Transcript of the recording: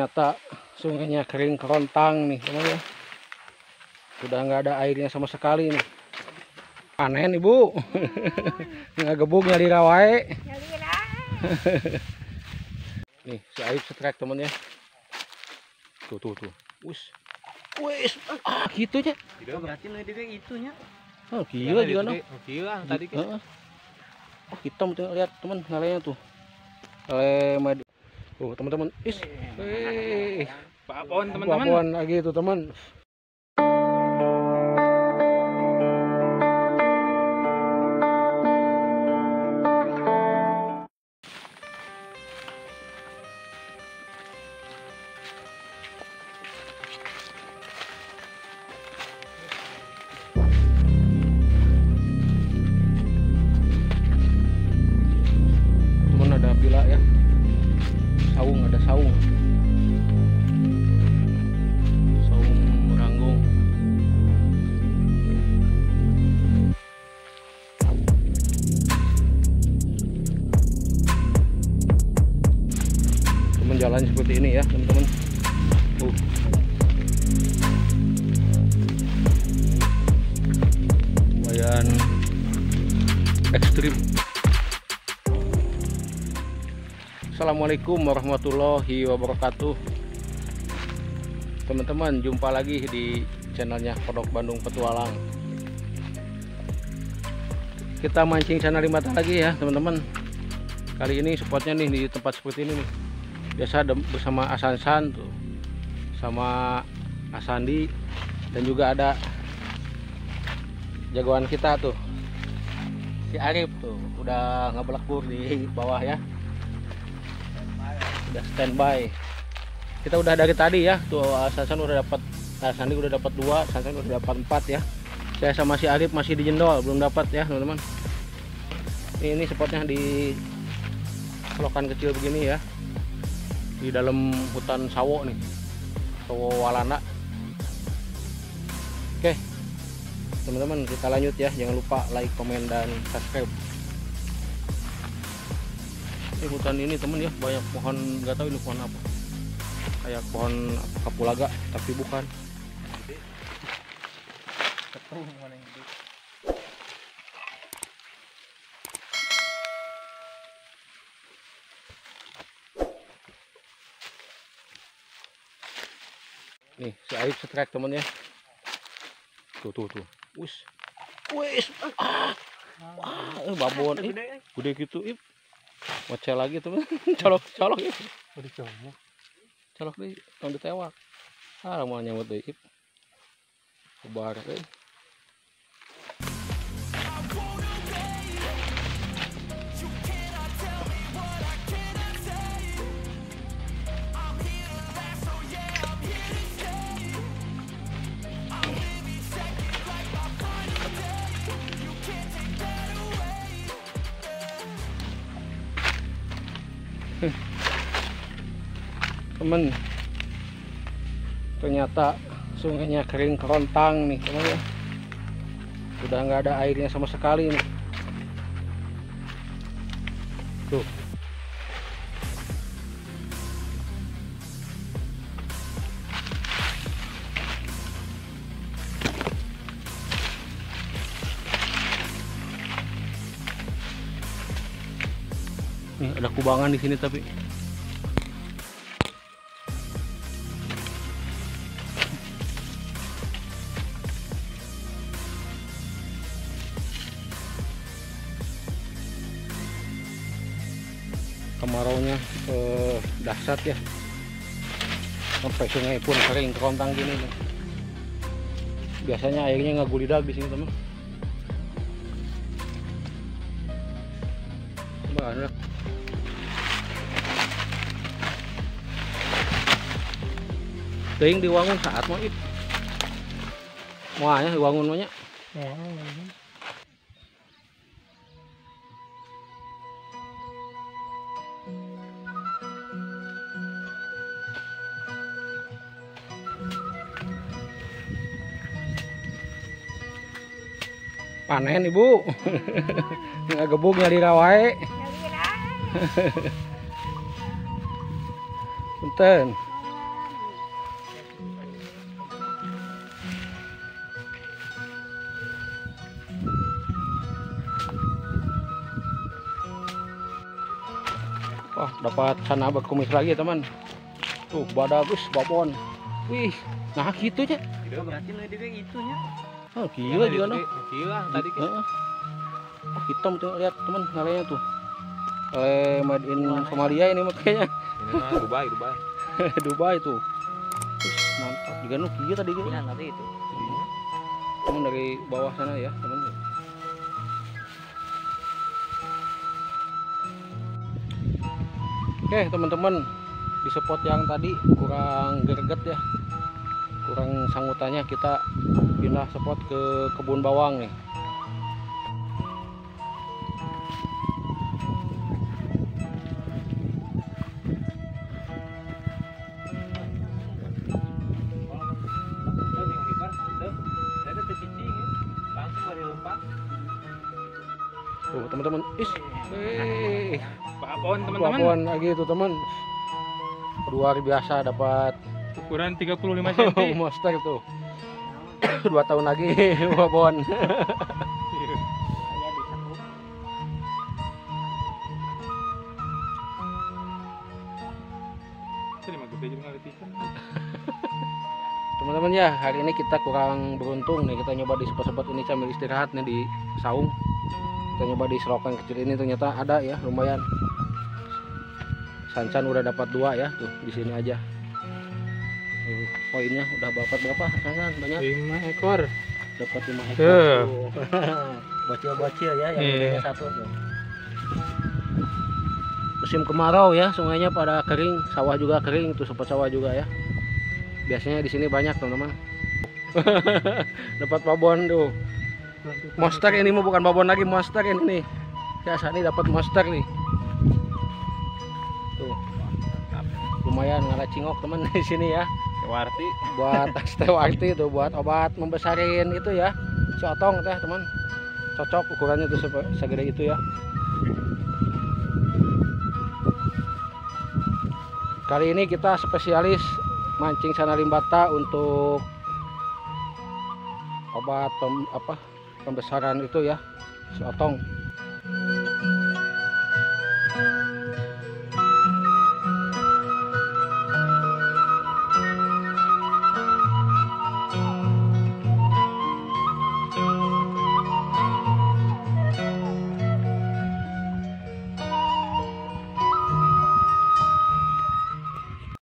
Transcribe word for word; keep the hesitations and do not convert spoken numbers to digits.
Ternyata sungainya kering kerontang nih teman ya. Sudah nggak ada airnya sama sekali nih. Panen ibu. Nggak gebuk nyari rawai. Nih si Aib setrek temen ya. Tuh tuh tuh. Wis. Wis. Ah gitu aja. Tidak berarti nih dia itunya. Oh gila juga no. Gila tadi kan. Oh hitam tuh lihat teman ngalenya tuh. Ngale madu. Tuh teman-teman. Is. Eh. Papon teman-teman. Papon lagi tuh teman. Ada pila ya, saung, ada saung saung meranggung. Teman jalan seperti ini ya teman-teman. uh. Lumayan ekstrim. Assalamualaikum warahmatullahi wabarakatuh. Teman-teman, jumpa lagi di channelnya Kodok Bandung Petualang. Kita mancing sana limata lagi ya teman-teman. Kali ini spotnya nih di tempat seperti ini nih. Biasa bersama Asansan tuh, sama Asandi, dan juga ada jagoan kita tuh si Arif tuh udah ngebelakbur di bawah ya. Udah standby. Kita udah dari tadi ya tuh, Sansan udah dapat, Sandi udah dapat dua, Sansan udah dapat empat ya. Saya sama si Arif masih di jendol belum dapat ya teman-teman. Ini, ini spotnya di selokan kecil begini ya, di dalam hutan sawo nih, sawo walana. Oke teman-teman, kita lanjut ya, jangan lupa like, komen, dan subscribe. Ini hutan ini temen ya, banyak pohon, nggak tahu ini pohon apa, kayak pohon kapulaga tapi bukan. Nih si Aib setrek temen ya. Tuh tuh tuh. Wis. Wis. Ah. Wah, eh, babon ih. Gede gitu ih. Ngoceh lagi teman. colok colok ya. Udah colok. Colok deh, tong ditewak. Ah, mau nyamut deh ip. Kebar eh. Temen, ternyata sungainya kering kerontang nih teman ya. Sudah nggak ada airnya sama sekali nih. Tuh. Nih ada kubangan di sini tapi kemaraunya eh, dahsyat ya, sampai sungai pun kering kerontang gini nih. Biasanya airnya nggak gulidak di sini teman. Banyak. Ting diwangun saat mau it. Muanya diwangun banyak. Panen ibu. Nggak gebuk nyari rawai. Punten. Wah, dapat sana berkumis lagi teman. Tuh bagus babon. Wih, nah gitu aja. Berarti nu dia itunya. Oh, gila juga noh. Gila tadi kan. Heeh. Oh, hitam tuh, lihat teman ngalenya tuh. Lele made in Somalia ini makanya. Ini mah Dubai, Dubai. Dubai tuh. Terus mantap. Juga noh gila tadi kan. Iya, tadi itu. Teman dari bawah sana ya, teman. Oke, teman-teman. Di spot yang tadi kurang greget ya. Kurang sangutannya, kita pindah spot ke kebun bawang nih. Tuh teman-teman, is, eh, Babon teman-teman. babon lagi tuh teman. Luar biasa dapat Ukuran tiga puluh lima sentimeter. monster tuh. Dua tahun lagi babon. Teman-teman ya, hari ini kita kurang beruntung nih, kita nyoba di spot-spot ini sambil istirahat nih di saung. Kita nyoba di selokan kecil ini, ternyata ada ya, lumayan. Sansan udah dapat dua ya, tuh di sini aja. Tuh, poinnya udah dapat berapa? Sansan banyak. lima ekor. Dapat lima ekor. Tuh. Bocil-bocil ya, yang Iya. gedenya satu tuh. Musim kemarau ya, sungainya pada kering, sawah juga kering, tuh spot sawah juga ya. Biasanya di sini banyak teman-teman. Dapat babon tuh. Monster ini mah bukan babon lagi, monster ini nih. Ya saat ini dapat monster nih. Tuh. Lumayan ngalah cingok teman di sini ya. Warti. Buat stewarti itu, buat obat membesarin itu ya. Si otong teh teman. Cocok ukurannya tuh sepe- segede itu ya. Kali ini kita spesialis mancing sana limbata untuk obat pem, apa pembesaran itu ya, si otong.